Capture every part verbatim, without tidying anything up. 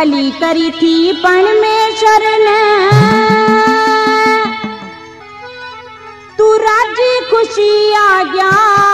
भली करी थी परमेश्वर ने तू राजी खुशी आ गया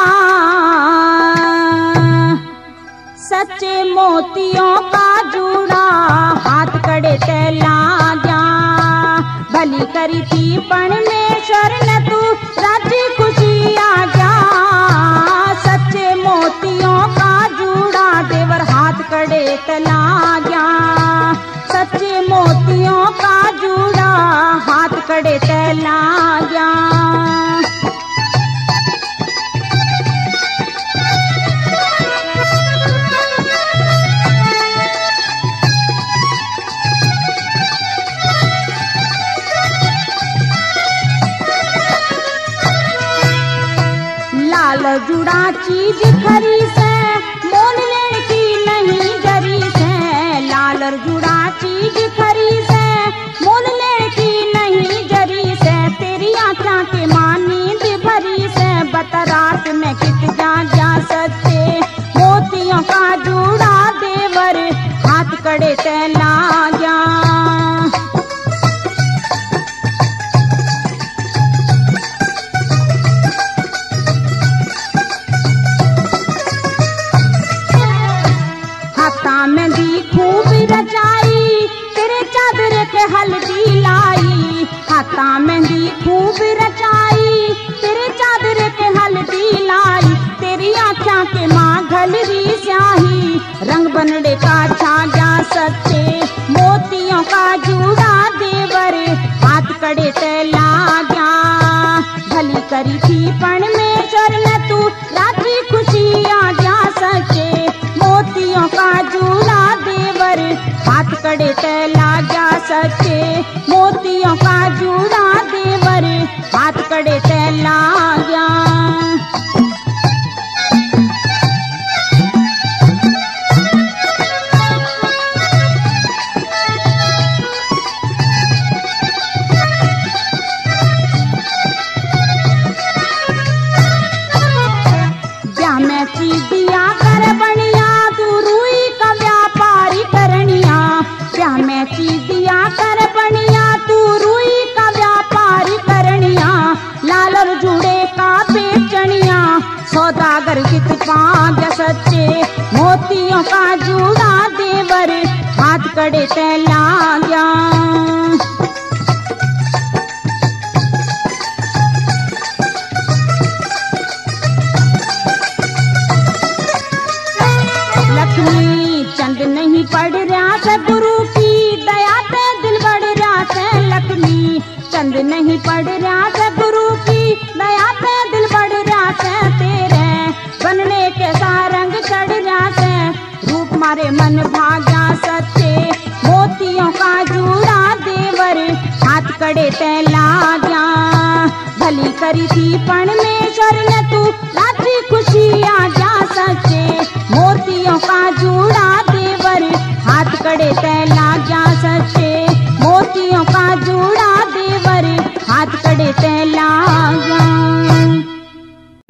सच्चे मोतियों का जूड़ा हाथ कड़े तैला गया भली करी थी परमेश्वर ने तू राजी खुशी आ गया सच्चे मोतियों का जूड़ा देवर हाथ कड़े तैला गया सच्चे मोतियों का जूड़ा हाथ कड़े तैला गया लाल जुड़ा चीज खरी से मोल लेने की नहीं जरी से लाल जुड़ा चीज खरी से मोल लेने की नहीं जरी से तेरी आँखों के मानींद भरी से बता रात में कित जा जा सच्चे मोतियों का जुड़ा देवर हाथ कड़े तैला गया में दी खूब रचाई तेरे चादर के हल्दी लाई हाथा में दी खूब रचाई तेरे चादर के हल्दी लाई तेरी आँखों के माँ घलरी स्याही रंग बनड़े का छा गया सच्चे मोतियों का जूड़ा देवर हाथ कड़े तैला गया भली करी थी परमेश्वर ने तू राजी खुशी आ गया सच्चे मोतियों का जूड़ा देवर हाथ कड़े तैला गया सच्चे मोतियों का जूड़ा देवर हाथ कड़े तैला गया ब्याह में चीदिया कर बनिया ब्याह में चीदिया कर बनिया तू रुई का व्यापारी करनिया लाल और जुड़े का बेचनिया सौदागर कित पाँच सच्चे मोतियों का जूड़ा देवर हाथ कड़े तैला गया लक्ष्मी चंद नहीं पड़ रहा से गुरु की दया पे दिल बढ़ रहा से लक्ष्मी चंद नहीं पड़ रहा से गुरु की दया पे दिल बढ़ रहा से तेरे बनने के सारंग चढ़ रहा से रूप मारे मन भाग्या सच्चे मोतियों का जूड़ा देवर हाथ कड़े तैला गया भली करी थी परमेश्वर ने तू राजी